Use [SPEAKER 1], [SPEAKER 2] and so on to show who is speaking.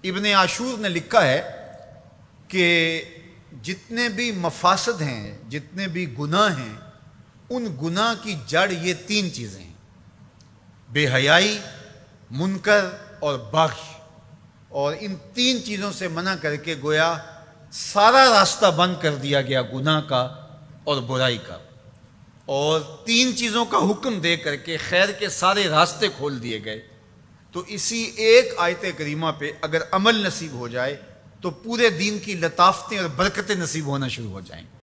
[SPEAKER 1] इब्ने आशूर ने लिखा है कि जितने भी मफासद हैं, जितने भी गुनाह हैं, उन गुनाह की जड़ ये तीन चीज़ें हैं: बेहयाई, मुनकर और बख्श। और इन तीन चीज़ों से मना करके गोया सारा रास्ता बंद कर दिया गया गुनाह का और बुराई का, और तीन चीज़ों का हुक्म दे करके खैर के सारे रास्ते खोल दिए गए। तो इसी एक आयत करीमा पे अगर अमल नसीब हो जाए तो पूरे दीन की लताफतें और बरकतें नसीब होना शुरू हो जाएंगी।